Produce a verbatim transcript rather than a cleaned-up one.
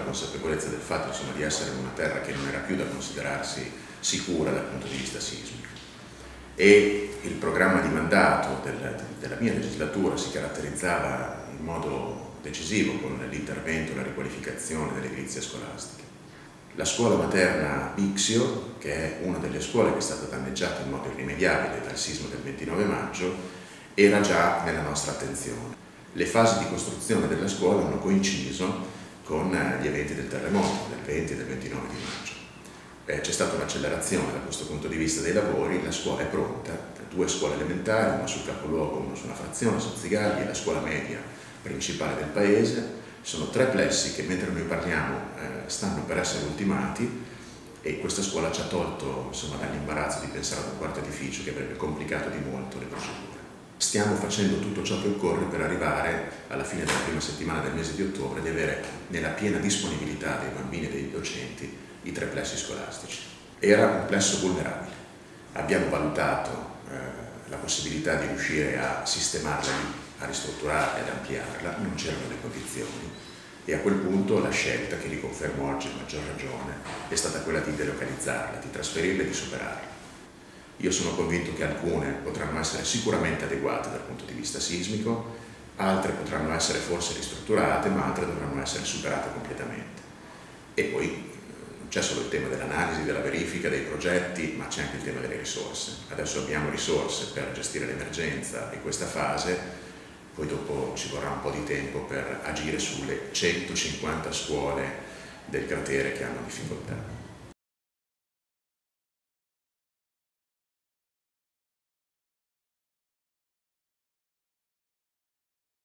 consapevolezza del fatto insomma, di essere una terra che non era più da considerarsi sicura dal punto di vista sismico. E il programma di mandato del, della mia legislatura si caratterizzava in modo decisivo con l'intervento e la riqualificazione dell'edilizia scolastica. La scuola materna Bixio, che è una delle scuole che è stata danneggiata in modo irrimediabile dal sisma del ventinove maggio, era già nella nostra attenzione. Le fasi di costruzione della scuola hanno coinciso con gli eventi del terremoto del venti e del ventinove di maggio. Eh, c'è stata un'accelerazione da questo punto di vista dei lavori, la scuola è pronta, due scuole elementari, una sul capoluogo, una su una frazione, Sozzigagli, e la scuola media principale del paese. Sono tre plessi che mentre noi parliamo eh, stanno per essere ultimati, e questa scuola ci ha tolto insomma, dall'imbarazzo di pensare ad un quarto edificio che avrebbe complicato di molto le procedure. Stiamo facendo tutto ciò che occorre per arrivare alla fine della prima settimana del mese di ottobre di avere nella piena disponibilità dei bambini e dei docenti i tre plessi scolastici. Era un plesso vulnerabile. Abbiamo valutato eh, la possibilità di riuscire a sistemarla, a ristrutturarla ed ampliarla, non c'erano le condizioni, e a quel punto la scelta, che riconfermo oggi a maggior ragione, è stata quella di delocalizzarla, di trasferirla e di superarla. Io sono convinto che alcune potranno essere sicuramente adeguate dal punto di vista sismico, altre potranno essere forse ristrutturate, ma altre dovranno essere superate completamente. E poi non c'è solo il tema dell'analisi, della verifica, dei progetti, ma c'è anche il tema delle risorse. Adesso abbiamo risorse per gestire l'emergenza e questa fase, poi dopo ci vorrà un po' di tempo per agire sulle centocinquanta scuole del cratere che hanno difficoltà.